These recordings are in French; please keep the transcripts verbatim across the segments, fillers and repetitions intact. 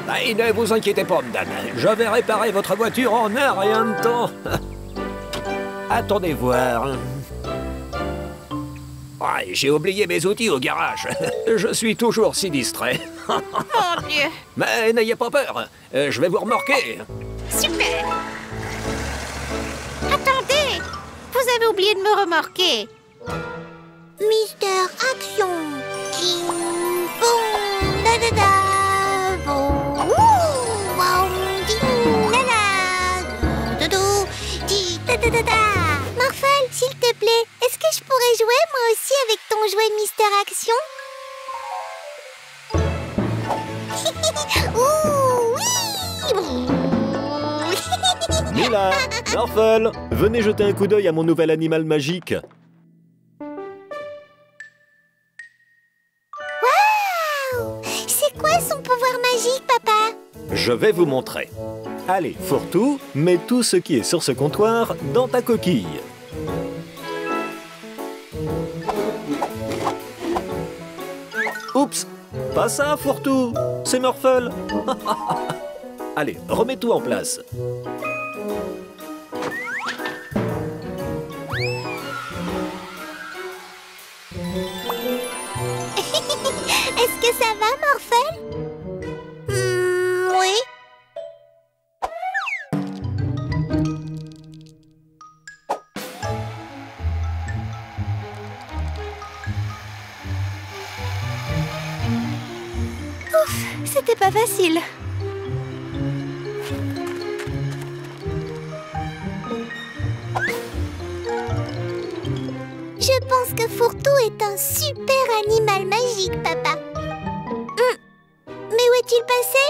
Et ne vous inquiétez pas, madame. Je vais réparer votre voiture en un rien de temps. Attendez voir. Ah, j'ai oublié mes outils au garage. Je suis toujours si distrait. Mon Dieu! Mais n'ayez pas peur. Je vais vous remorquer. Super! Attendez! Vous avez oublié de me remorquer. Mister Action. King Boom. Da da da. Boum. Ouh. Boum. Ding. Da da. Doudou. Di. Da da da da. Morphel, s'il te plaît, est-ce que je pourrais jouer moi aussi avec ton jouet Mister Action? Ouh, oui. Mila, Morphel, venez jeter un coup d'œil à mon nouvel animal magique. Waouh! C'est quoi son pouvoir magique, papa? Je vais vous montrer. Allez, Fourre-tout, mets tout ce qui est sur ce comptoir dans ta coquille. Oups, pas ça, Fourre-tout, c'est Morphel. Allez, remets tout en place. Est-ce que ça va, Morphel? Hmm, oui. Ouf, c'était pas facile. Je pense que Fourre-tout est un super animal magique, papa. Hum. Mais où est-il passé?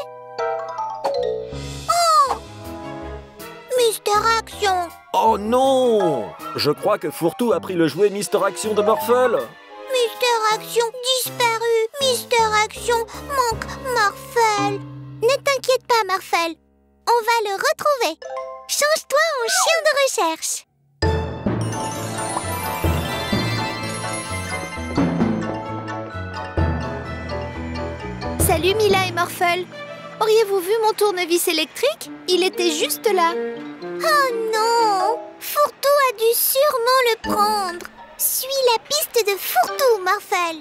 Oh! Mister Action! Oh non! Je crois que Fourre-tout a pris le jouet Mister Action de Morphel. Mister Action disparu! Mister Action manque Morphel! Ne t'inquiète pas, Morphel. On va le retrouver. Change-toi en chien de recherche. Salut Mila et Morphel. Auriez-vous vu mon tournevis électrique? Il était juste là. Oh non! Fourre-tout a dû sûrement le prendre. Suis la piste de Fourre-tout, Morphel.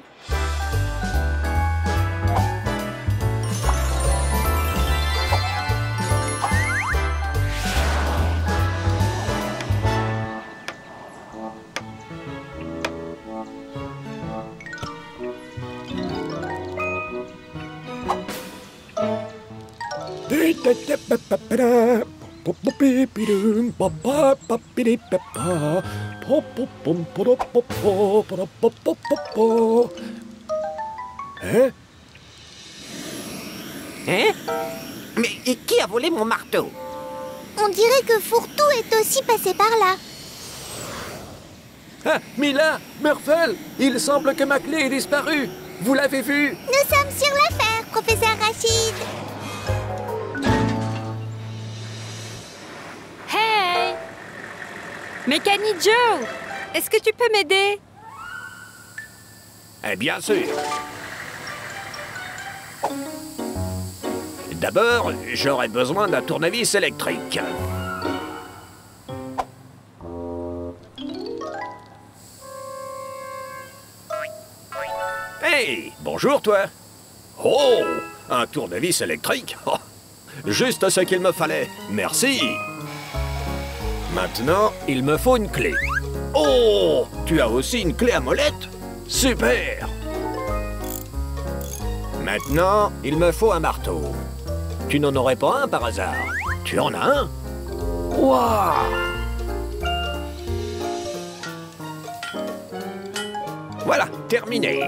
Hein? Hein? Mais qui a volé mon marteau? On dirait que Fourre-tout est aussi passé par là. Ah, Mila, Morphel, il semble que ma clé est disparue. Vous l'avez vue? Nous sommes sur l'affaire, professeur Rachid. Hey! Mécanique Joe! Est-ce que tu peux m'aider? Eh bien sûr. D'abord, j'aurais besoin d'un tournevis électrique. Hey, bonjour toi. Oh, un tournevis électrique. Oh, juste ce qu'il me fallait. Merci. Maintenant, il me faut une clé. Oh, tu as aussi une clé à molette? Super. Maintenant, il me faut un marteau. Tu n'en aurais pas un par hasard? Tu en as un? Waouh! Voilà, terminé.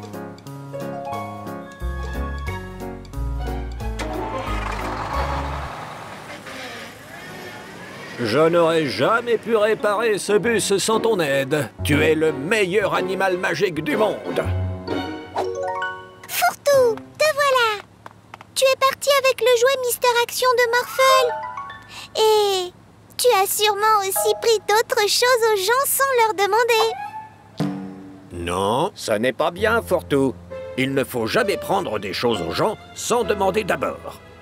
Je n'aurais jamais pu réparer ce bus sans ton aide. Tu es le meilleur animal magique du monde. Fourre-tout, te voilà. Tu es parti avec le jouet Mister Action de Morphel. Et tu as sûrement aussi pris d'autres choses aux gens sans leur demander. Non, ce n'est pas bien, Fourre-tout. Il ne faut jamais prendre des choses aux gens sans demander d'abord.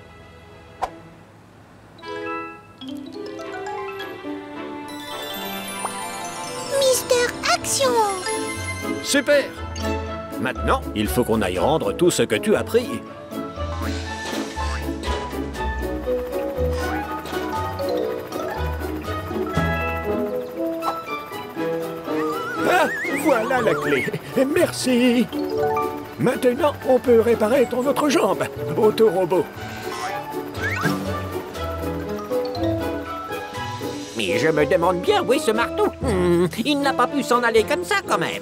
action. Super! Maintenant, il faut qu'on aille rendre tout ce que tu as pris. Ah, voilà la clé. Merci. Maintenant, on peut réparer ton autre jambe, autorobot. Mais je me demande bien où est ce marteau. Hmm, il n'a pas pu s'en aller comme ça, quand même.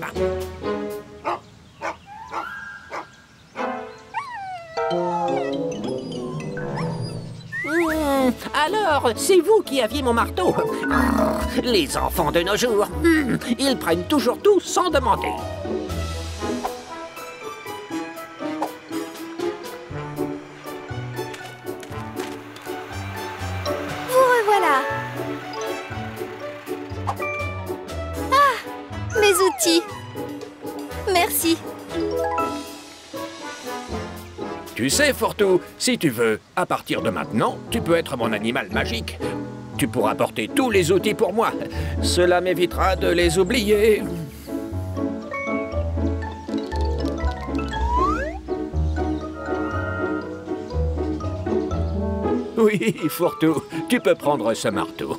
Hmm, alors, c'est vous qui aviez mon marteau. Ah, les enfants de nos jours, hmm, ils prennent toujours tout sans demander. Vous revoilà. Ah, mes outils. Merci. Tu sais, Fortou, si tu veux, à partir de maintenant, tu peux être mon animal magique. Tu pourras porter tous les outils pour moi. Cela m'évitera de les oublier. Oui, Fortou, tu peux prendre ce marteau.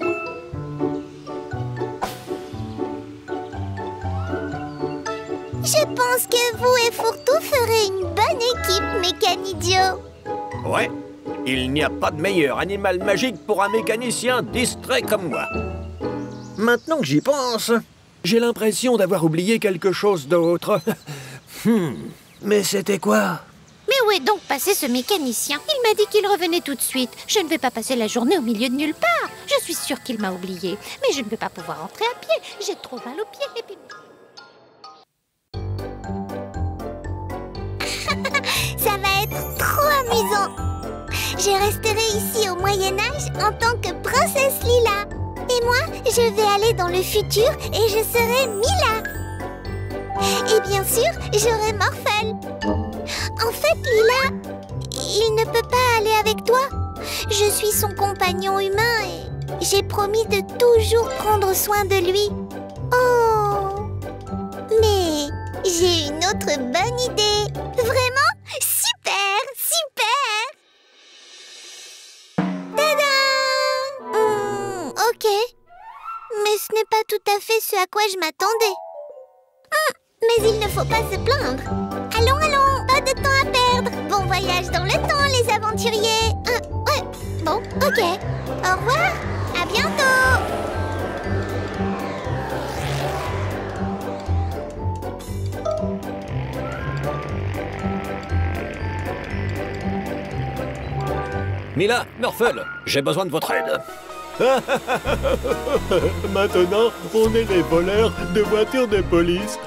Je pense que vous et Fourtou ferez une bonne équipe, Mécanidio. Ouais, il n'y a pas de meilleur animal magique pour un mécanicien distrait comme moi. Maintenant que j'y pense, j'ai l'impression d'avoir oublié quelque chose d'autre. Hmm, mais c'était quoi? Mais où est donc passé ce mécanicien? Il m'a dit qu'il revenait tout de suite. Je ne vais pas passer la journée au milieu de nulle part. Je suis sûre qu'il m'a oublié. Mais je ne vais pas pouvoir rentrer à pied. J'ai trop mal aux pieds. Et puis... Ça va être trop amusant. Je resterai ici au Moyen-Âge en tant que princesse Lila. Et moi, je vais aller dans le futur et je serai Mila. Et bien sûr, j'aurai Morphel. En fait, Lila, il ne peut pas aller avec toi. Je suis son compagnon humain et j'ai promis de toujours prendre soin de lui. Oh! Mais j'ai une autre bonne idée. Vraiment? Super! Super! Tadam! Hmm, ok. Mais ce n'est pas tout à fait ce à quoi je m'attendais. Hmm, mais il ne faut pas se plaindre. Allons, allons, pas de temps à perdre. Bon voyage dans le temps, les aventuriers. Ah, ouais, bon, ok. Au revoir, à bientôt. Mila, Morphel, j'ai besoin de votre aide. Maintenant, on est les voleurs de voitures de police.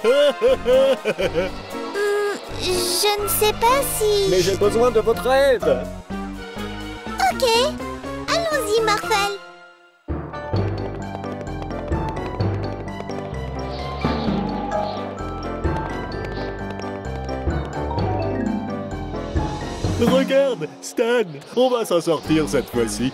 Hmm, je ne sais pas si... Mais j'ai besoin de votre aide. Ok, allons-y, Morphel. Regarde, Stan, on va s'en sortir cette fois-ci.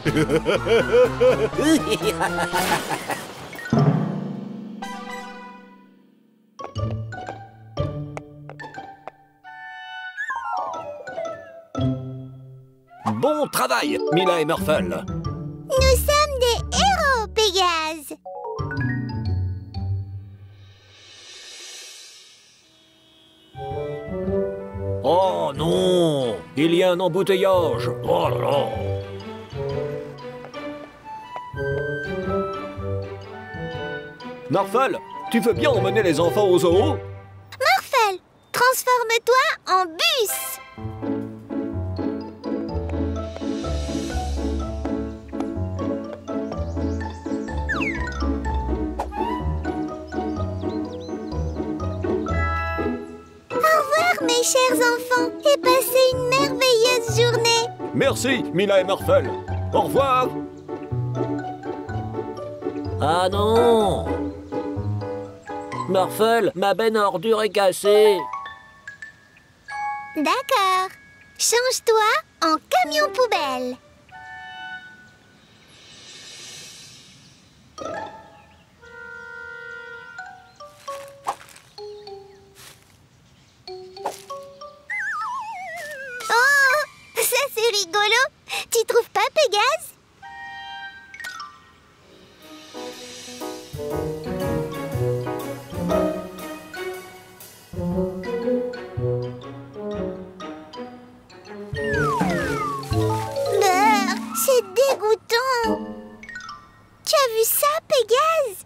Bon travail, Mila et Morphel. Nous sommes des héros, Pégase. Oh non, il y a un embouteillage. Oh là là. Morphel, tu veux bien emmener les enfants au zoo? Morphel, transforme-toi en bus. Mes chers enfants, et passez une merveilleuse journée. Merci, Mila et Morphel. Au revoir. Ah non! Morphel, ma benne à ordures est cassée. D'accord. Change-toi en camion poubelle. Oh, ça c'est rigolo. Tu trouves pas, Pégase? Bah, c'est dégoûtant. Tu as vu ça, Pégase?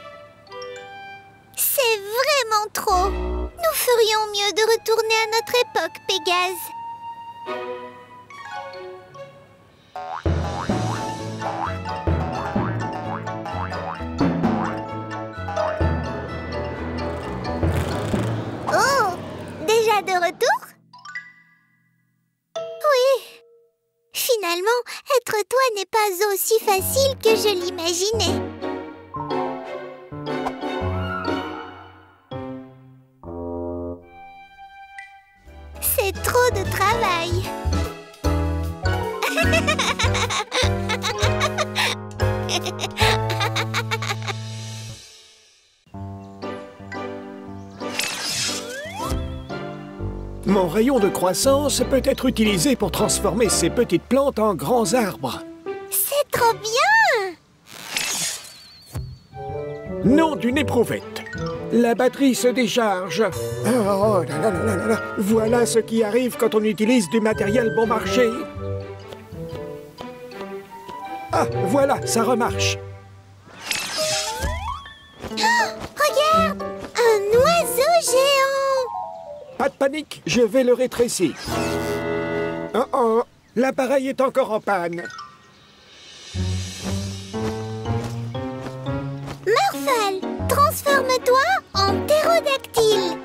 C'est vraiment trop. Nous ferions mieux de retourner à notre époque, Pégase. Oh, déjà de retour? Oui. Finalement, être toi n'est pas aussi facile que je l'imaginais. C'est trop de travail. Mon rayon de croissance peut être utilisé pour transformer ces petites plantes en grands arbres. C'est trop bien! Nom d'une éprouvette. La batterie se décharge. Oh là là là là là là. Voilà ce qui arrive quand on utilise du matériel bon marché. Ah, voilà, ça remarche. Regarde! Un oiseau géant! Pas de panique, je vais le rétrécir. Oh oh, l'appareil est encore en panne. Morphale, transforme-toi en ptérodactyle.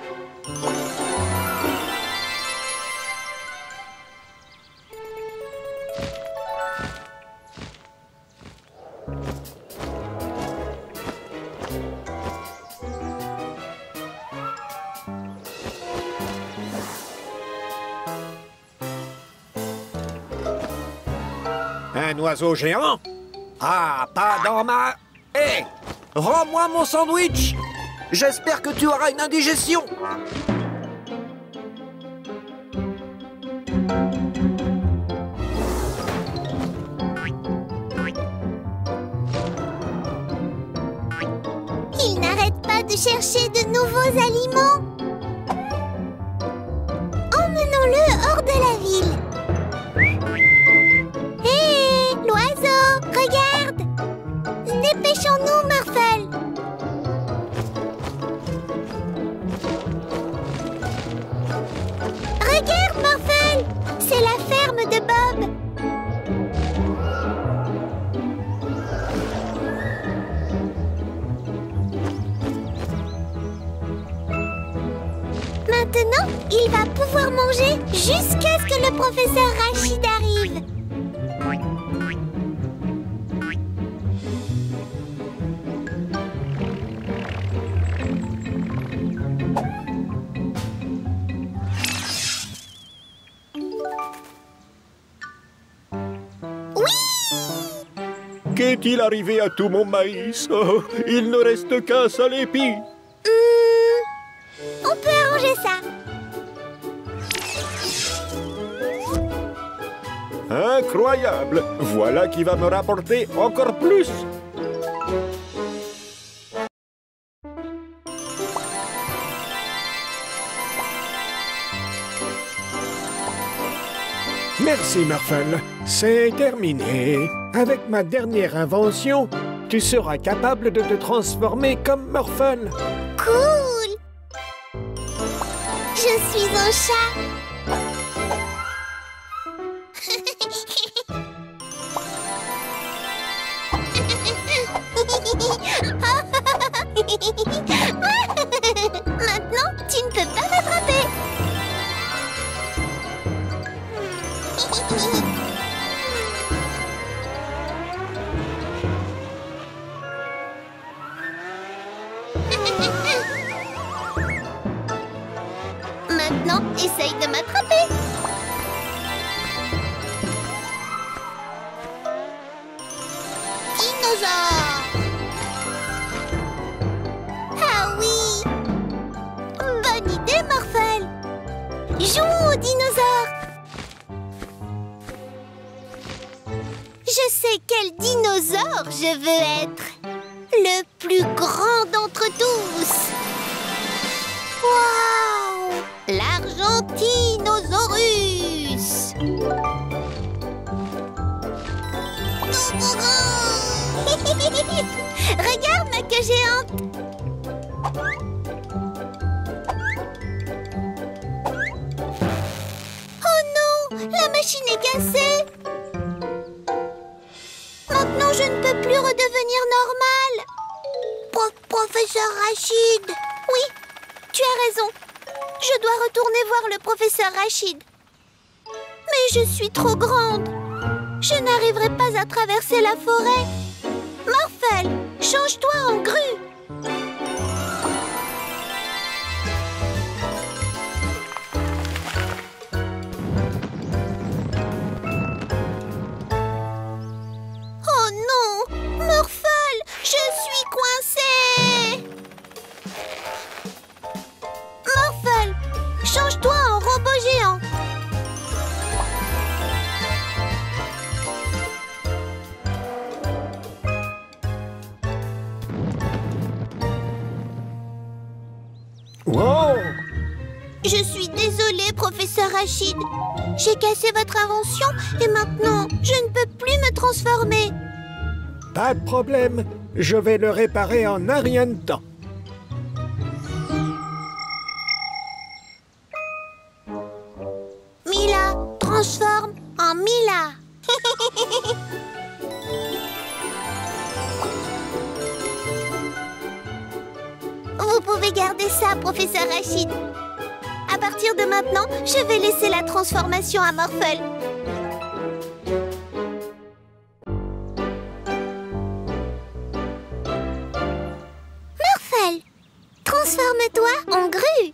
Un oiseau géant? Ah, pas dans ma... Hé! Rends-moi mon sandwich! J'espère que tu auras une indigestion! Il n'arrête pas de chercher de nouveaux aliments. Emmenons-le hors de la ville. Hé, l'oiseau, regarde! Dépêchons-nous, Morphale. Regarde, Morphale, c'est la ferme de Bob. Maintenant, il va pouvoir manger jusqu'à ce que le professeur Rachid arrive. Qu'est-il arrivé à tout mon maïs? Oh, il ne reste qu'un seul épi. Hum, on peut arranger ça. Incroyable! Voilà qui va me rapporter encore plus. Merci, Morphale. C'est terminé. Avec ma dernière invention, tu seras capable de te transformer comme Morphale. Cool! Je suis un chat. Maintenant, tu ne peux pas m'attraper. Maintenant, essaye de m'attraper. Dinosaure! Ah oui! Bonne idée, Morphale! Jouons au dinosaure! Et quel dinosaure je veux être! Le plus grand d'entre tous! Waouh! L'Argentinosaurus! Regarde ma queue géante! Oh non! La machine est cassée! Maintenant, je ne peux plus redevenir normale. Pro- Professeur Rachid. Oui, tu as raison. Je dois retourner voir le professeur Rachid. Mais je suis trop grande. Je n'arriverai pas à traverser la forêt. Morphel, change-toi en grue. Change-toi en robot géant. Wow! Je suis désolée, professeur Rachid. J'ai cassé votre invention et maintenant, je ne peux plus me transformer. Pas de problème. Je vais le réparer en un rien de temps. Mila, transforme en Mila. Vous pouvez garder ça, professeur Rachid. À partir de maintenant, je vais laisser la transformation à Morphel. Morphel, transforme-toi en grue.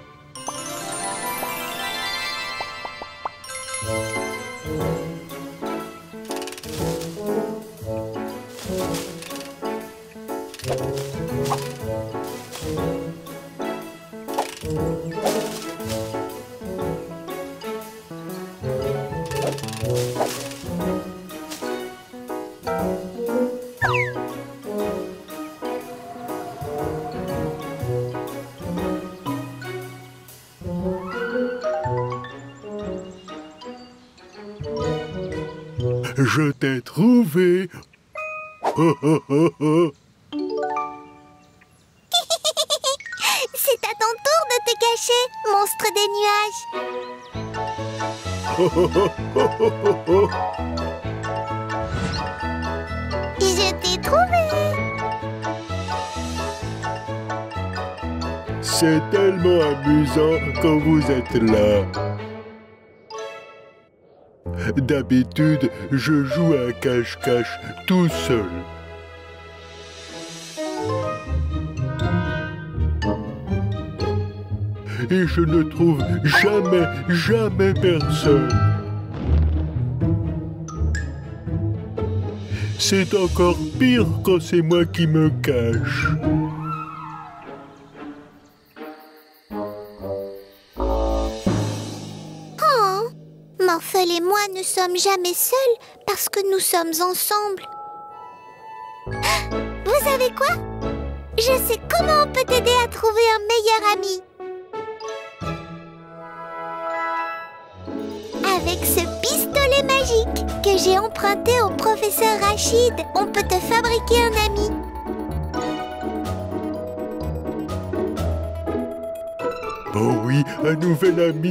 Je t'ai trouvé. Oh, oh, oh, oh. C'est à ton tour de te cacher, monstre des nuages. Oh, oh, oh, oh, oh, oh. Je t'ai trouvé. C'est tellement amusant quand vous êtes là. D'habitude, je joue à cache-cache tout seul. Et je ne trouve jamais, jamais personne. C'est encore pire quand c'est moi qui me cache. Morphel et moi ne sommes jamais seuls parce que nous sommes ensemble. Vous savez quoi? Je sais comment on peut t'aider à trouver un meilleur ami. Avec ce pistolet magique que j'ai emprunté au professeur Rachid, on peut te fabriquer un ami. Oh oui, un nouvel ami.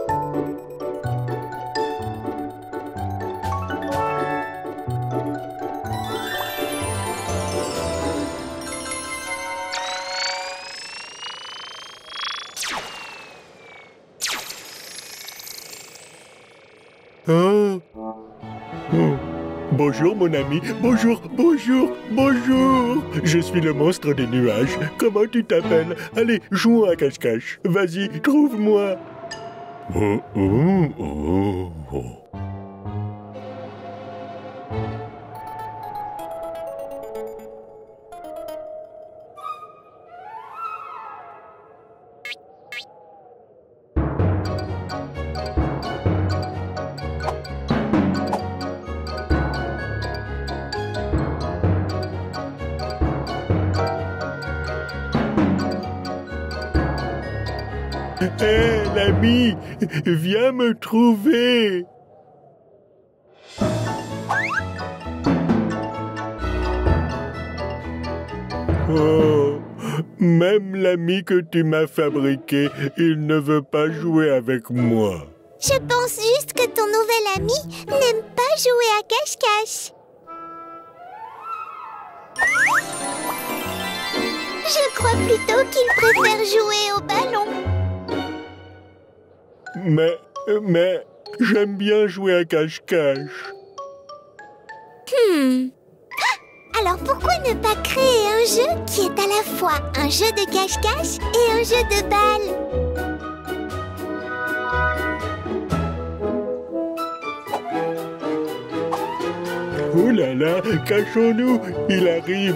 Ah. Oh. Bonjour mon ami, bonjour, bonjour, bonjour. Je suis le monstre des nuages. Comment tu t'appelles? Allez, jouons à cache-cache. Vas-y, trouve-moi. Oh, oh, oh, oh. nouvel ami. Viens me trouver. Oh, même l'ami que tu m'as fabriqué, il ne veut pas jouer avec moi. Je pense juste que ton nouvel ami n'aime pas jouer à cache-cache. Je crois plutôt qu'il préfère jouer au ballon. Mais, mais, j'aime bien jouer à cache-cache. Hmm. Ah, alors pourquoi ne pas créer un jeu qui est à la fois un jeu de cache-cache et un jeu de balle? Oh là là, cachons-nous, il arrive.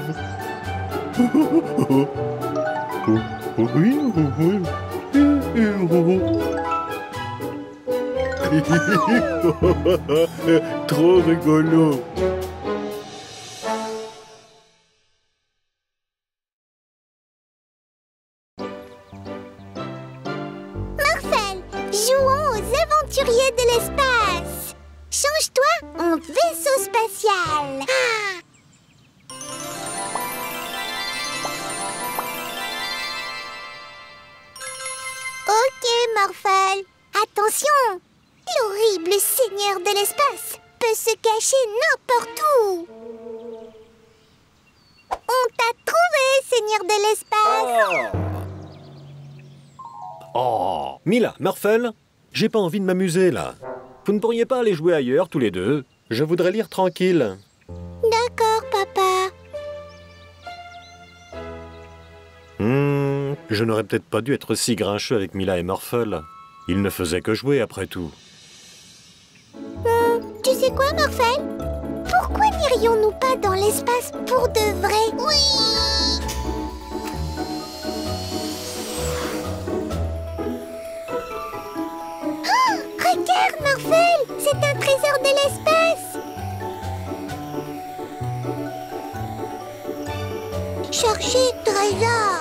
Trop rigolo. Marcel, jouons aux aventuriers de l'espace. Change-toi en vaisseau spatial. Ah! Ok, Morphel. Attention, l'horrible seigneur de l'espace peut se cacher n'importe où. On t'a trouvé, seigneur de l'espace. Oh, oh. Mila, Morphel, j'ai pas envie de m'amuser là. Vous ne pourriez pas aller jouer ailleurs tous les deux? Je voudrais lire tranquille. D'accord, papa. Hmm, je n'aurais peut-être pas dû être si grincheux avec Mila et Morphel. Ils ne faisaient que jouer après tout. Hmm, tu sais quoi, Morphel? Pourquoi n'irions-nous pas dans l'espace pour de vrai? Oui! Oh, regarde, Morphel! C'est un trésor de l'espace! Cherchez trésor!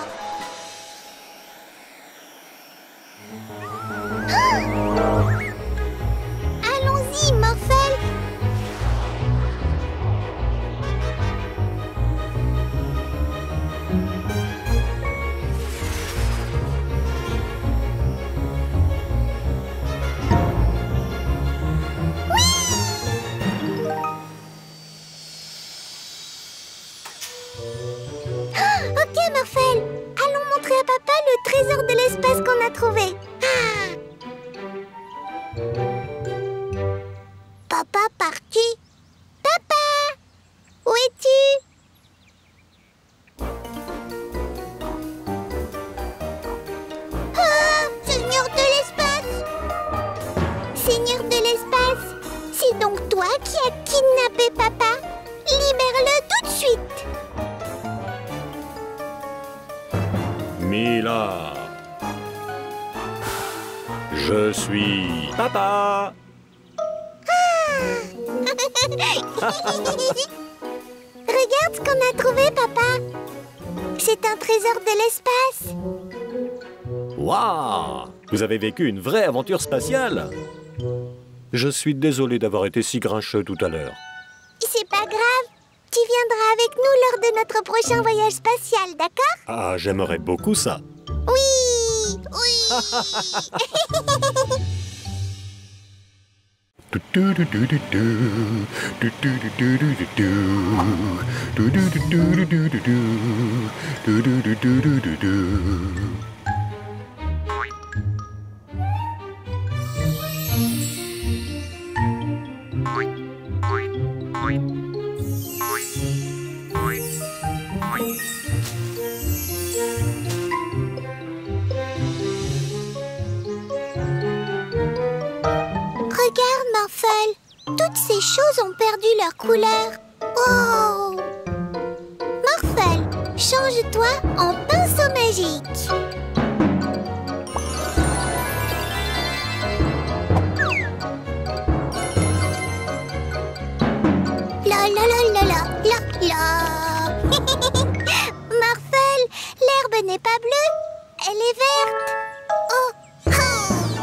Oh! Allons-y, Morphel! Ok, Morphel, allons montrer à papa le trésor de l'espace qu'on a trouvé. Ah. Papa parti. Papa, où es-tu? Ah, Seigneur de l'espace. Seigneur de l'espace, c'est donc toi qui as kidnappé papa? Libère-le tout de suite. Mila, je suis papa. Regarde ce qu'on a trouvé, papa. C'est un trésor de l'espace. Waouh! Vous avez vécu une vraie aventure spatiale. Je suis désolé d'avoir été si grincheux tout à l'heure. C'est pas grave. Tu viendras avec nous lors de notre prochain voyage spatial, d'accord? Ah, j'aimerais beaucoup ça. Oui! Oui! Regarde, Morphel. Toutes ces choses ont perdu leur couleur. Oh! Morphel, change-toi en pinceau magique. La la la la la la la. Morphel, l'herbe n'est pas bleue, elle est verte. Oh! Oh!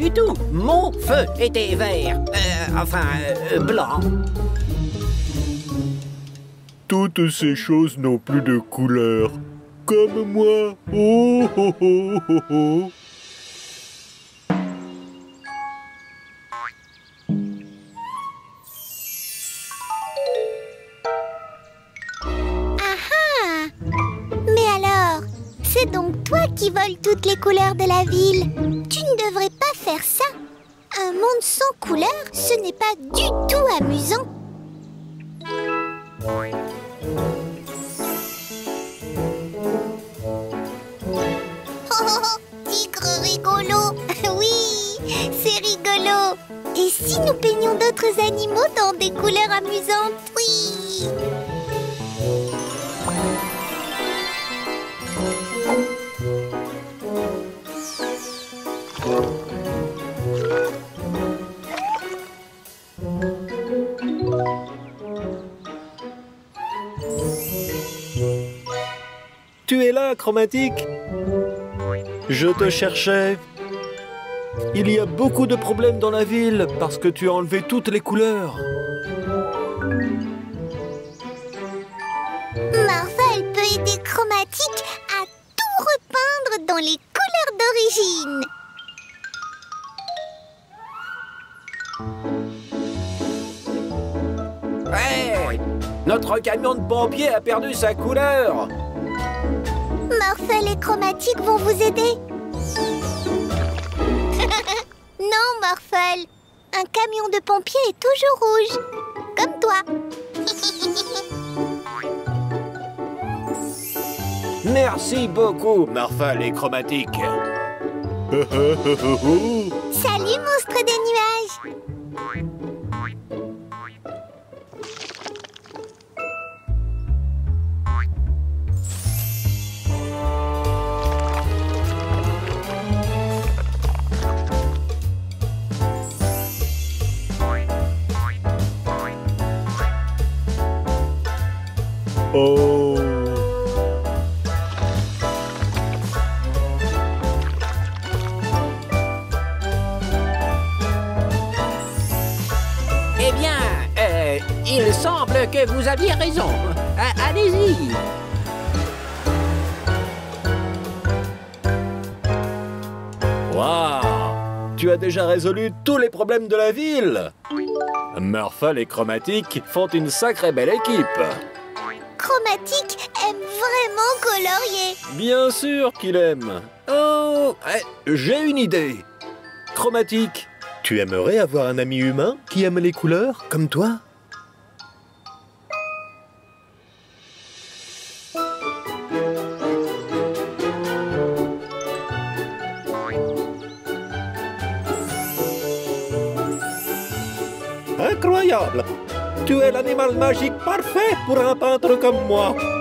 du tout. Mon feu était vert. Euh, enfin, euh, blanc. Toutes ces choses n'ont plus de couleur. Comme moi. Oh, oh, oh, oh, oh. C'est donc toi qui voles toutes les couleurs de la ville. Tu ne devrais pas faire ça. Un monde sans couleurs, ce n'est pas du tout amusant. Oh, tigre rigolo. Oui, c'est rigolo. Et si nous peignions d'autres animaux dans des couleurs amusantes? Oui. Tu es là, Chromatique? Je te cherchais. Il y a beaucoup de problèmes dans la ville parce que tu as enlevé toutes les couleurs. Morphle peut aider Chromatique à tout repeindre dans les couleurs d'origine. Hey! Notre camion de pompiers a perdu sa couleur. Morphle et Chromatique vont vous aider. Non, Morphle. Un camion de pompiers est toujours rouge. Comme toi. Merci beaucoup, Morphle et Chromatique. Salut, monstre des nuages. Oh. Eh bien, euh, il semble que vous aviez raison. A- Allez-y. Waouh! Tu as déjà résolu tous les problèmes de la ville. Morphle et Chromatique font une sacrée belle équipe. Chromatique aime vraiment colorier. Bien sûr qu'il aime. Oh, eh, j'ai une idée. Chromatique, tu aimerais avoir un ami humain qui aime les couleurs comme toi? Incroyable! Tu es l'animal magique parfait pour un peintre comme moi.